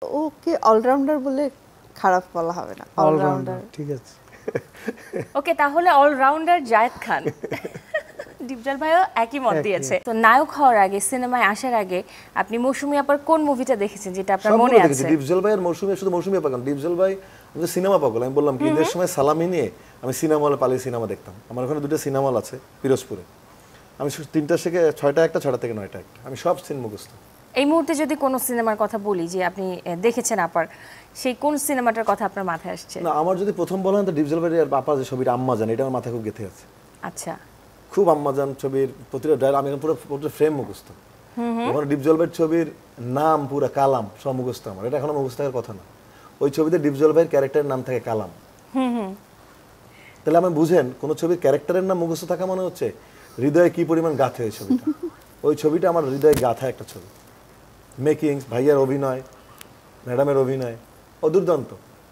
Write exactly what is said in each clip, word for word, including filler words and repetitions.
ওকে allrounder বলে খারাপ বলা হবে না, অলরাউন্ডার। ঠিক আছে, ওকে, তাহলে অলরাউন্ডার জায়েদ খান। ডিপজল ভাইও একই মত দিয়েছে। তো নায়ক হওয়ার আগে, সিনেমায় আসার আগে আপনি মৌসুমী আপার কোন মুভিটা দেখেছেন যেটা আপনার মনে আছে? ডিপজল ভাইয়ের মৌসুমী, শুধু মৌসুমী আপা কেন, ডিপজল ভাই আমি সিনেমা পাগল। আমি বললাম কি ঈদের সময় সালামি নিয়ে আমি সিনেমা হলে পালিয়ে সিনেমা দেখতাম। আমার ওখানে দুটো সিনেমা হল আছে পিরোজপুরে। আমি তিনটা থেকে ছয়টা একটা, ছয়টা থেকে নয়টা একটা, আমি সব সিন মুখস্থ। এই মুহূর্তে যদি কোনো সিনেমার কথা বলি যে আপনি দেখেছেন আপার, সেই কোন সিনেমাটার কথা আপনার মাথায় আসছে? না, আমার যদি প্রথম বলেন তো ডিপজল ভাইয়ের বাপা যে ছবিটা আম্মাজান, এটা আমার মাথায় খুব গেঁথে আছে। আচ্ছা, খুব আম্মাজান ছবির প্রতিটা ডায়লগ আমি পুরো পুরো ফ্রেম মুখস্থ। আমার ডিপজল ভাইয়ের ছবির নাম পুরো কালাম সব মুখস্থ আমার, এটা এখনো মুখস্থ থাকার কথা না। ওই ছবিতে ডিপজল ভাইয়ের ক্যারেক্টারের নাম থাকে কালাম। তাহলে আপনি বুঝেন কোন ছবির ক্যারেক্টারের নাম মুখস্থ থাকা মানে হচ্ছে হৃদয়ে কি পরিমাণ গাঁথে ওই ছবিটা। ওই ছবিটা আমার হৃদয়ে গাঁথা একটা ছবি। মেকিংস, ভাইয়ার অভিনয়, ম্যাডামের অভিনয় অদুর্দান্ত।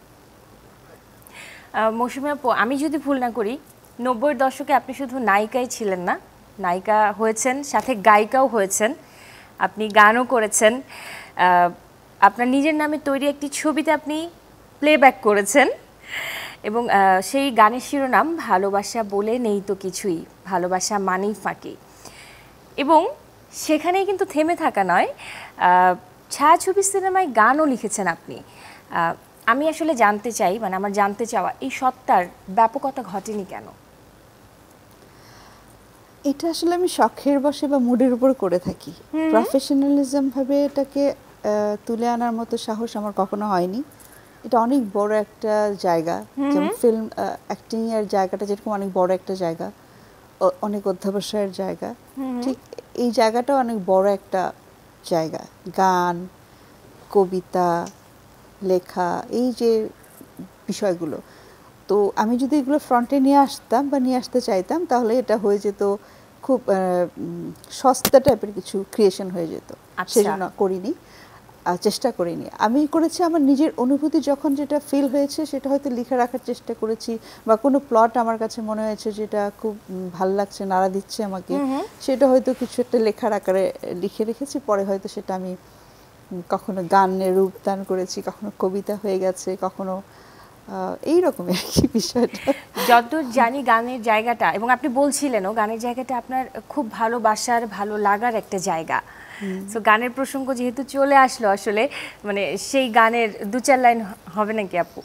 মৌসুমী আপু, আমি যদি ভুল না করি নব্বইয়ের দশকে আপনি শুধু নায়িকাই ছিলেন না, নায়িকা হয়েছেন, সাথে গায়িকাও হয়েছেন, আপনি গানও করেছেন। আপনার নিজের নামে তৈরি একটি ছবিতে আপনি প্লেব্যাক করেছেন এবং সেই গানের শিরোনাম ভালোবাসা বলে নেই তো কিছুই, ভালোবাসা মানেই ফাঁকি। এবং সেখানেই কিন্তু থেমে থাকা নয়, ছায়াছবি সিনেমায় গানও লিখেছেন আপনি। আমি আসলে জানতে চাই, মানে আমার জানতে চাওয়া, এই সত্তার ব্যাপকতা ঘটেনি কেন? এটা আসলে আমি শখের বসে বা মুডের উপর করে থাকি। প্রফেশনালিজম ভাবে এটাকে তুলে আনার মতো সাহস আমার কখনো হয়নি। এটা অনেক বড় একটা জায়গা, যেমন ফিল্ম অ্যাক্টিং এর জায়গাটা যেরকম অনেক বড় একটা জায়গা, অনেক অধ্যাবসায়ের জায়গা, ঠিক এই জায়গাটা অনেক বড় একটা জায়গা। গান, কবিতা লেখা, এই যে বিষয়গুলো, তো আমি যদি এগুলো ফ্রন্টে নিয়ে আসতাম বা নিয়ে আসতে চাইতাম তাহলে এটা হয়ে যেত খুব সস্তা টাইপের কিছু ক্রিয়েশন হয়ে যেত। সেজন্য করিনি, চেষ্টা করিনি। আমি করেছি আমার নিজের অনুভূতি, যখন যেটা ফিল হয়েছে সেটা হয়তো লিখে রাখার চেষ্টা করেছি, বা কোনো প্লট আমার কাছে মনে হয়েছে যেটা খুব ভাল লাগছে, নাড়া দিচ্ছে আমাকে, সেটা হয়তো কিছু একটা লেখার আকারে লিখে রেখেছি। পরে হয়তো সেটা আমি কখনো গানের রূপদান করেছি, কখনো কবিতা হয়ে গেছে, কখনো এই রকমের কি বিষয়টা। যতদূর জানি গানের জায়গাটা, এবং আপনি বলছিলেনও গানের জায়গাটা আপনার খুব ভালোবাসার, ভালো লাগার একটা জায়গা। তো গানের প্রসঙ্গ যেহেতু চলে আসলো, আসলে মানে সেই গানের দু চার লাইন হবে নাকি আপু?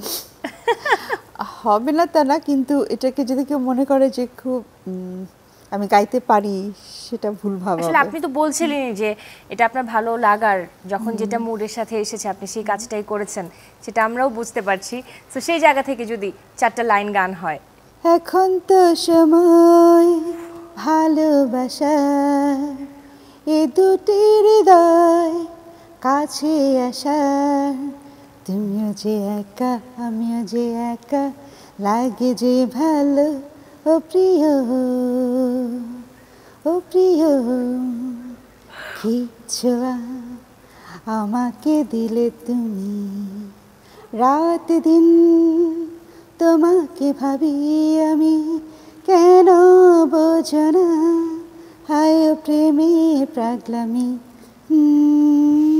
হবে না তা না, কিন্তু এটাকে যদি কেউ মনে করে যে খুব আমি গাইতে পারি, সেটা ভুল ভাবা। আসলে আপনি তো বলছিলেনই যে এটা আপনার ভালো লাগার, যখন যেটা মুডের সাথে এসেছে আপনি সেই কাজটাই করেছেন, সেটা আমরাও বুঝতে পারছি। তো সেই জায়গা থেকে যদি চারটা লাইন গান হয়। এখন তো সময় ভালোবাসা, এ দুটি হৃদয় কাছে আসা, তুমিও যে একা আমিও যে একা, লাগে যে ভালো ও প্রিয়, ও প্রিয়, কি ছোঁয়া আমাকে দিলে তুমি, রাত দিন তোমাকে ভাবি আমি, কেন বোঝো না হায় প্রেমে পাগলামি।